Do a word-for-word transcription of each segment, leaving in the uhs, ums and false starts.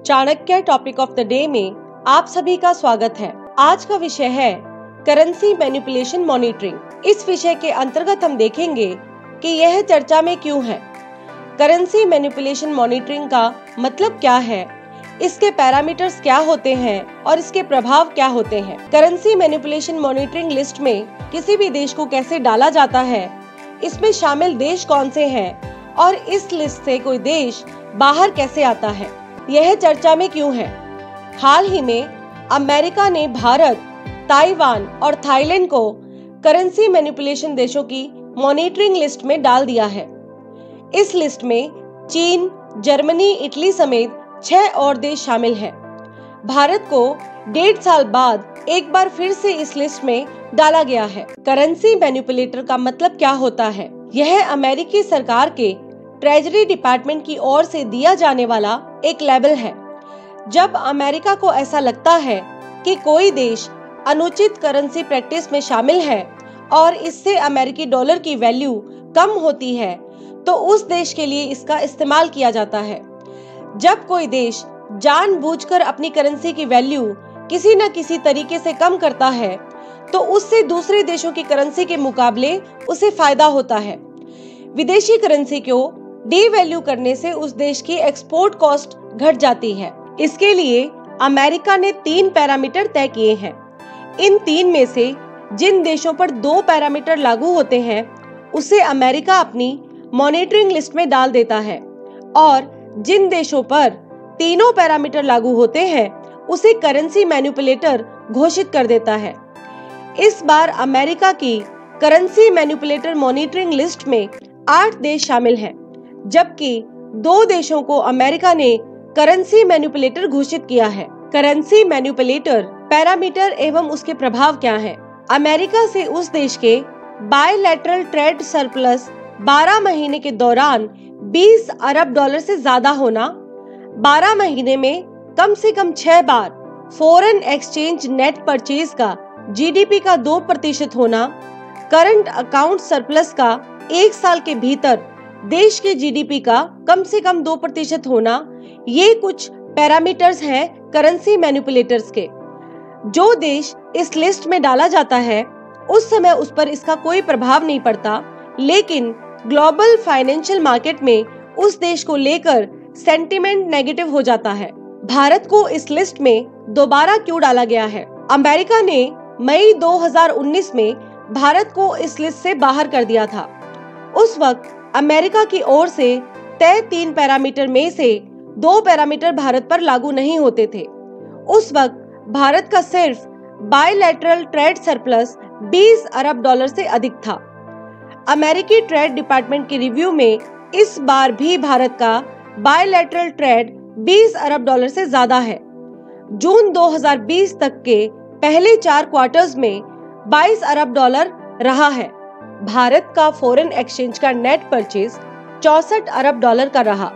Chanakya topic of the day में आप सभी का स्वागत है। आज का विषय है करेंसी मैनिपुलेशन मॉनिटरिंग। इस विषय के अंतर्गत हम देखेंगे कि यह चर्चा में क्यों है, करेंसी मैनिपुलेशन मॉनिटरिंग का मतलब क्या है, इसके पैरामीटर्स क्या होते हैं और इसके प्रभाव क्या होते हैं। करेंसी मैनिपुलेशन मॉनिटरिंग लिस्ट में किसी भी देश को कैसे डाला जाता है, इसमें शामिल देश कौन से हैं और इस लिस्ट से कोई देश बाहर कैसे आता है, यह चर्चा में क्यों है। हाल ही में अमेरिका ने भारत, ताइवान और थाईलैंड को करेंसी मैनिपुलेशन देशों की मॉनिटरिंग लिस्ट में डाल दिया है। इस लिस्ट में चीन, जर्मनी, इटली समेत छह और देश शामिल हैं। भारत को डेढ़ साल बाद एक बार फिर से इस लिस्ट में डाला गया है। करेंसी मैनिपुलेटर का मतलब क्या होता है? यह अमेरिकी सरकार के ट्रेजरी डिपार्टमेंट की ओर से दिया जाने वाला एक लेबल है। जब अमेरिका को ऐसा लगता है कि कोई देश अनुचित करेंसी प्रैक्टिस में शामिल है और इससे अमेरिकी डॉलर की वैल्यू कम होती है, तो उस देश के लिए इसका इस्तेमाल किया जाता है। जब कोई देश जानबूझकर अपनी करेंसी की वैल्यू किसी न किसी तरीके से कम करता है, तो उससे दूसरे देशों की करेंसी के मुकाबले उसे फायदा होता है। विदेशी करेंसी को डीवैल्यू करने से उस देश की एक्सपोर्ट कॉस्ट घट जाती है। इसके लिए अमेरिका ने तीन पैरामीटर तय किए हैं। इन तीन में से जिन देशों पर दो पैरामीटर लागू होते हैं, उसे अमेरिका अपनी मॉनिटरिंग लिस्ट में डाल देता है, और जिन देशों पर तीनों पैरामीटर लागू होते हैं, उसे करेंसी मैनिपुलेटर घोषित कर देता है। इस बार अमेरिका की करेंसी मैनिपुलेटर मॉनिटरिंग लिस्ट में आठ देश शामिल हैं, जबकि दो देशों को अमेरिका ने करेंसी मैनिपुलेटर घोषित किया है। करेंसी मैनिपुलेटर पैरामीटर एवं उसके प्रभाव क्या हैं? अमेरिका से उस देश के बायलैटरल ट्रेड सरप्लस बारह महीने के दौरान बीस अरब डॉलर से ज्यादा होना, बारह महीने में कम से कम छह बार फॉरेन एक्सचेंज नेट परचेज का जीडीपी का दो प्रतिशत होना, करंट अकाउंट सरप्लस का एक साल के भीतर देश के जीडीपी का कम से कम दो प्रतिशत होना, ये कुछ पैरामीटर्स हैं करेंसी मैनिपुलेटर्स के। जो देश इस लिस्ट में डाला जाता है, उस समय उस पर इसका कोई प्रभाव नहीं पड़ता, लेकिन ग्लोबल फाइनेंशियल मार्केट में उस देश को लेकर सेंटीमेंट नेगेटिव हो जाता है। भारत को इस लिस्ट में दोबारा क्यों डाला गया है? अमेरिका ने मई दो हज़ार उन्नीस में भारत को इस लिस्ट से बाहर कर दिया था। उस वक्त अमेरिका की ओर से तय तीन पैरामीटर में से दो पैरामीटर भारत पर लागू नहीं होते थे। उस वक्त भारत का सिर्फ बायलैटरल ट्रेड सरप्लस बीस अरब डॉलर से अधिक था। अमेरिकी ट्रेड डिपार्टमेंट के रिव्यू में इस बार भी भारत का बायलैटरल ट्रेड बीस अरब डॉलर से ज्यादा है। जून दो हज़ार बीस तक के पहले चार क्वार्टर्स में बाईस अरब डॉलर रहा है। भारत का फॉरेन एक्सचेंज का नेट परचेज चौसठ अरब डॉलर का रहा,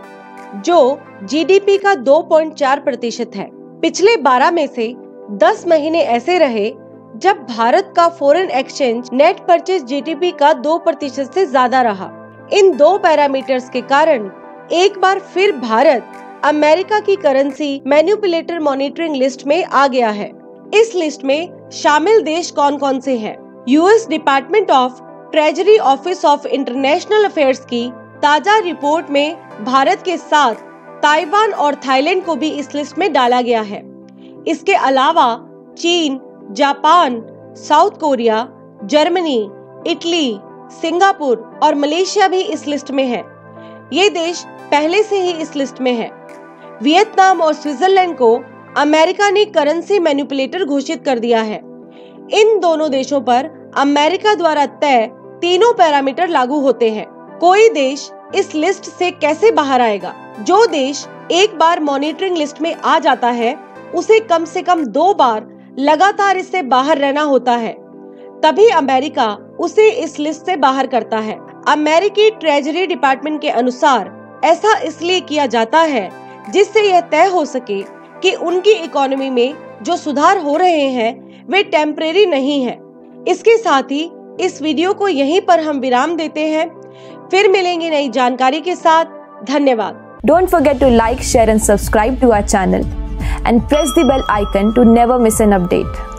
जो जीडीपी का दो पॉइंट चार प्रतिशत है। पिछले बारह में से दस महीने ऐसे रहे जब भारत का foreign exchange net purchase GDP का दो प्रतिशत से ज्यादा रहा। इन दो पैरामीटर्स के कारण एक बार फिर भारत अमेरिका की करेंसी मैनिपुलेटर मॉनिटरिंग लिस्ट में आ गया है। इस लिस्ट में शामिल देश कौन कौन से हैं? US department of treasury office of international affairs की ताजा रिपोर्ट में भारत के साथ ताइवान और थाईलैंड को भी इस लिस्ट में डाला गया है। इसके अलावा चीन, Japan, South Korea, Germany, Italy, Singapore और मलेशिया भी इस लिस्ट में हैं। ये देश पहले से ही इस लिस्ट में हैं। वियतनाम और स्विट्जरलैंड को अमेरिका ने करेंसी मैनिपुलेटर घोषित कर दिया है। इन दोनों देशों पर अमेरिका द्वारा तय तीनों पैरामीटर लागू होते हैं। कोई देश इस लिस्ट से कैसे बाहर आएगा? जो देश एक बार मॉनिटरिंग लिस्ट में आ जाता है, उसे कम से कम दो बार लगातार इससे बाहर रहना होता है, तभी अमेरिका उसे इस लिस्ट से बाहर करता है। अमेरिकी ट्रेजरी डिपार्टमेंट के अनुसार ऐसा इसलिए किया जाता है जिससे यह तय हो सके कि उनकी इकोनॉमी में जो सुधार हो रहे हैं वे टेम्परेरी नहीं है। इसके साथ ही इस वीडियो को यहीं पर हम विराम देते हैं। फिर मिलेंगे नई जानकारी के साथ। धन्यवाद। Don't forget to like, share and subscribe to our channel and press the bell icon to never miss an update.